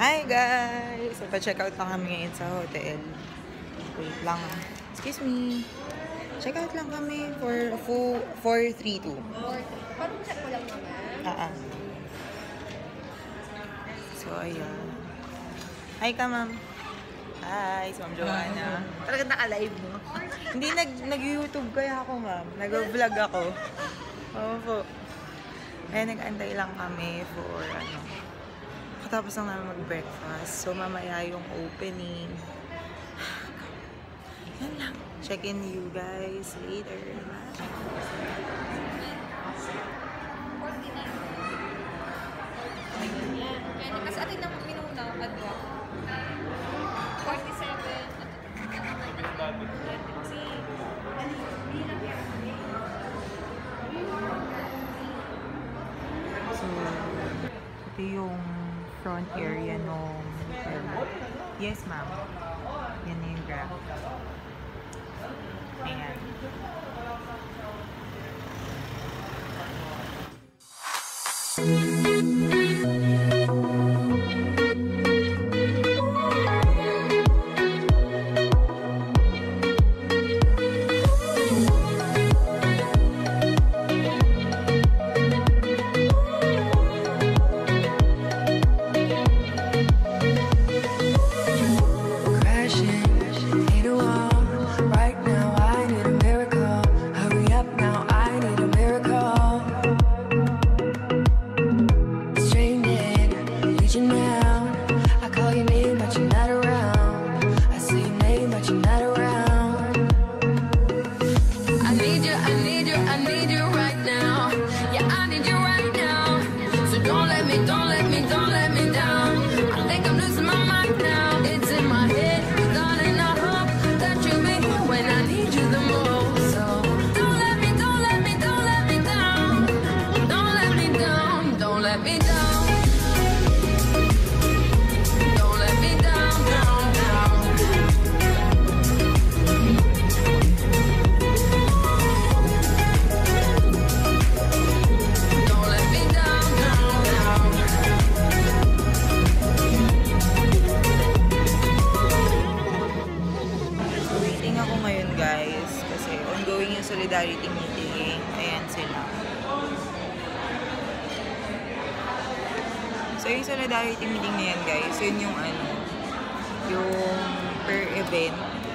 Hi guys! So, pa-check out lang kami ngayon sa hotel. Wait lang. Excuse me. Check out lang kami for 432. Parang check ko lang naman. So, ayan. Hi ka, ma'am. Hi, si Ma'am Joanna. Talagang naka-live, no? Hindi, nag-YouTube kaya ako, ma'am. Nag-vlog ako. Oo po. Kaya nag-antay lang kami for, katapos lang namin mag-breakfast. So, mamaya yung opening. Yan lang. Check in you guys later. Kaya kasi atin na minuna adwa. 47. So, ito yung front area nung yes, ma'am. Yan na yung grab. Ayan. Solidarity meeting. Ayan sila. So, yung solidarity meeting na yan, guys, yun yung yung per event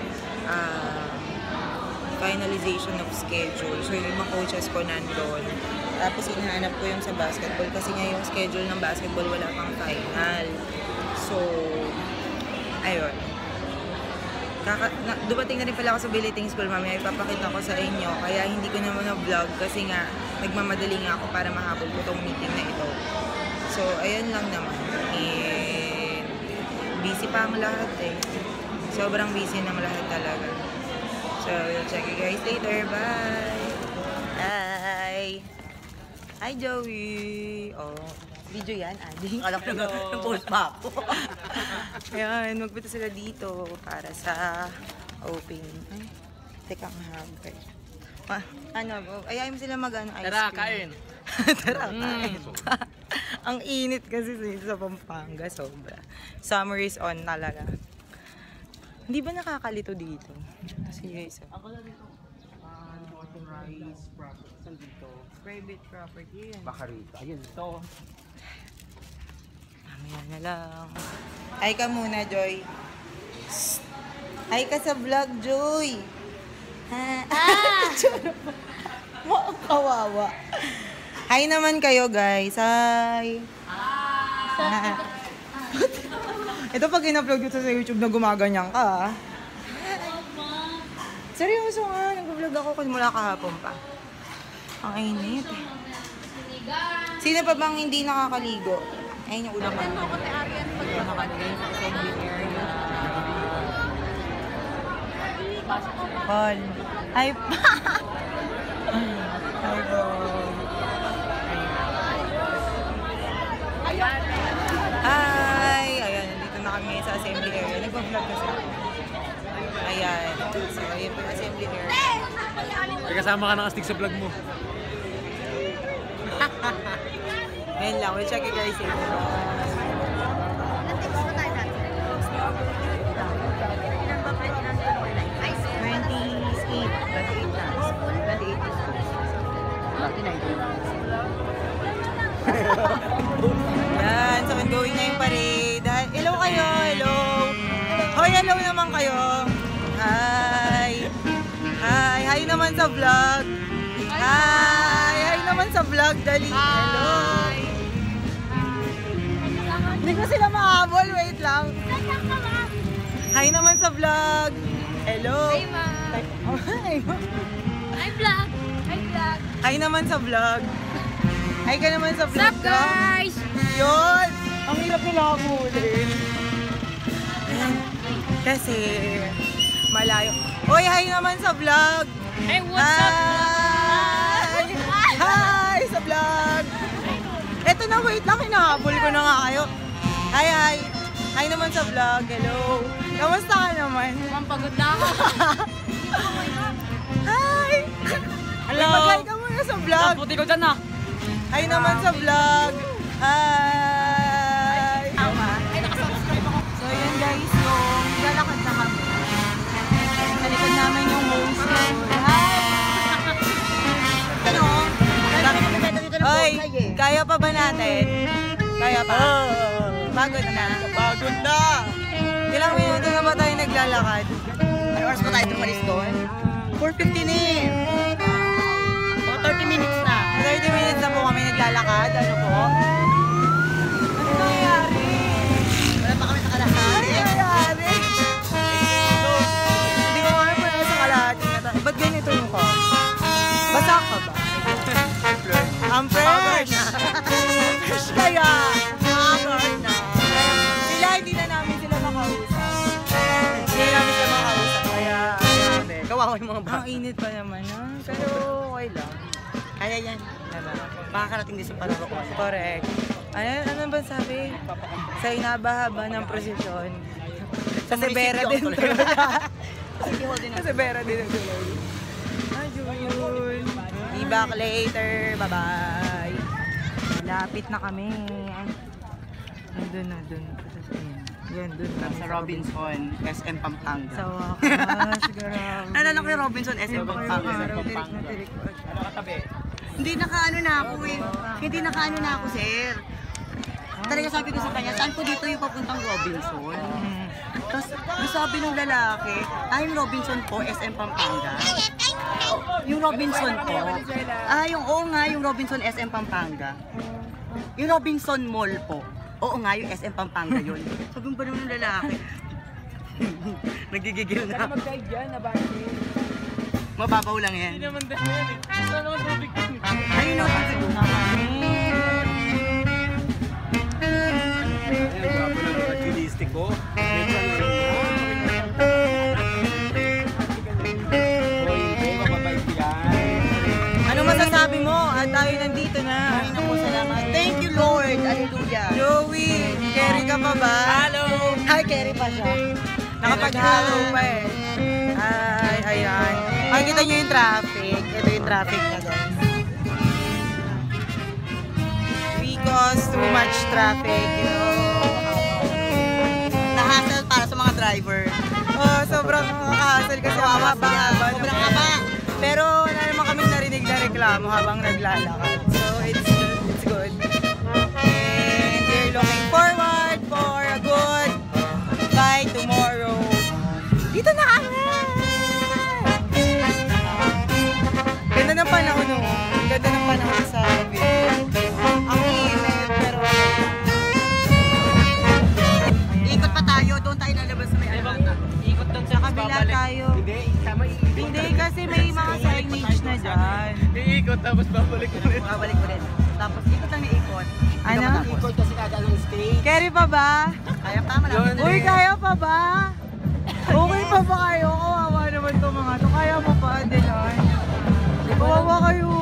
finalization of schedule. So, yung mga coaches ko nandun. Tapos, hinahanap ko yung sa basketball kasi nga yung schedule ng basketball wala pang final. So, ayun. Dumating na rin pala ako sa billeting school, mamaya ipapakita ko sa inyo. Kaya hindi ko naman na-vlog kasi nga nagmamadali nga ako para mahabol ko tong meeting na ito. So, ayun lang naman. And busy pa ang lahat eh. Sobrang busy ng lahat talaga. So, we'll check you guys later. Bye! Hi! Hi, Joey! Oh, video yan, Adi. Alam ko na post pa ako. Ayan, magpunta sila dito para sa opening. Ay, teka nga hagay. Ayayin mo sila mag-ice cream. Tara, kain! Tara, kain. Ang init kasi sa Pampanga, sobra. Summer is on talaga. Hindi ba nakakalito dito? Kasi guys, ako na dito. Authorized property dito. Private property yan. Baka rito. Ayun, ito. Mamaya na lang. Hi ka muna, Joy. Hi ka sa vlog, Joy. Kawawa. Hi naman kayo, guys. Hi. Ito pag in-upload ko sa YouTube na gumaganyan ka. Seryoso nga, nag-vlog ako mula kahapon pa. Ang init. Sino pa bang hindi nakakaligo? Ayun yung ulang ko. Ako kay Arian pag Nakalagay sa assembly area. Paul. Hi pa. Hi Paul. Hi! Ayan, nandito na kami sa assembly area. Nag-vlog kasi ako. Ayan. So, ayun po yung assembly area. May kasama ka nakastig sa vlog mo. Ayun lang, we'll check you guys in. kayo. Hi. Hi. Hi naman sa vlog. Hi. Hi naman sa vlog. Dali. Hello. Hindi ko sila mahabol. Wait lang. Hi naman sa vlog. Hello. Hi, ma. Hi. Hi, vlog. Hi, vlog. Hi naman sa vlog. Hi ka naman sa vlog. What's up, guys? Yun. Ang hirap nila habulin. Kasi malayo. Oy, hi naman sa vlog. Hey, what's up? Hi! Hi sa vlog. Eto na, wait lang. Hinahabol ko na nga kayo. Hi, hi. Hi naman sa vlog. Hello. Kamusta ka naman? Mampagod na ako. Hi! Hello. Mag-hi ka muna sa vlog. Puti ko dyan ah. Hi naman sa vlog. Hi! So yun guys, yung lalakad na kami. Sa likod namin yung host. Hi! Ano? Oy, kaya pa ba natin? Kaya pa? Pagod na. Pagod na! Ilang minuto na ba tayo naglalakad? Ano oras pa tayo tumalis doon? 4:50 na eh. Mga 30 minutes na. 30 minutes na po kami naglalakad. Ano po? Ano nangyayari? Wala pa kami sa kalahari. Ano nangyayari? Hindi ko alam kung nasa kalahati na tayo. Ba't ganito yung ko? Basa ka ba? Ang fresh! Fresh kaya! Pagod na. Sila, hindi na namin sila makausap. Hindi namin sila makausap. Kaya, Kawawa yung mga ang bata. init pa naman. Pero okay lang. Kaya yan. Makakarating din sa Palaroon. Correct. Ano ba sabi? Sa inabahaba ng prosesyon. Sa Severa din tuloy. Sa Severa din tuloy. Ayun. Be back later. Bye-bye. Lapit na kami. Nandun. Yan, dun lang. Sa Robinson, SM Pampanga. Sa wakas. Grabe. Nalala ko yung Robinson, SM Pampanga. Ano katabi? Hindi nakaano na ako eh. Hindi nakaano na ako, sir. Talaga sabi ko sa kanya, saan po dito yung papuntang Robinson? Tapos sabi ng lalaki, yung Robinson po, SM Pampanga. Yung Robinson po. Yung Robinson SM Pampanga. Yung Robinson Mall po. Oo nga, yung SM Pampanga yun. Sabi mo ba naman ng lalaki? Nagigigil na. Mag-guide yan, nabati. Mababaw lang yan. Hindi naman din yan eh. Saan naman tubig ko? Ayun o, sabi ko. Ayun, gwapo lang ang realistic ko. Ano masasabi mo? At tayo nandito na. Ay, naku, salamat. Thank you, Lord. Hallelujah. Joey, carry ka pa ba? Hello. Hi, Kerry pa siya. Nakapag-halo pa eh. Ay, ayan. Makikita nyo yung traffic. Ito yung traffic na guys. We cause too much traffic, you know. Nahasal para sa mga driver. Oh, sobrang nakakasal kasi ang haba-haba. Sobrang haba. Pero wala naman kaming narinig na reklamo habang naglalakad. So, it's good. And we're looking forward for a good bye tomorrow. Dito na kami! Ganda ng panahon no? Ganda ng panahon sa video. Ang init, pero... Ikot pa tayo. Doon tayo lalabas sa may alata. Ikot doon Sa kabila tayo. Hindi, tama Hindi, kasi may mga signage na dyan. iikot tapos babalik ulit. Babalik ulit. Tapos ikot lang ni ikot. Ano? Ikot kasi kada ng stage. Carry pa ba? Kaya pa, malapit. Uy, kaya pa ba? Okay pa ba kayo? Kawawa naman to mga to. Kaya mo pa, Adeline? Kawawa kayo.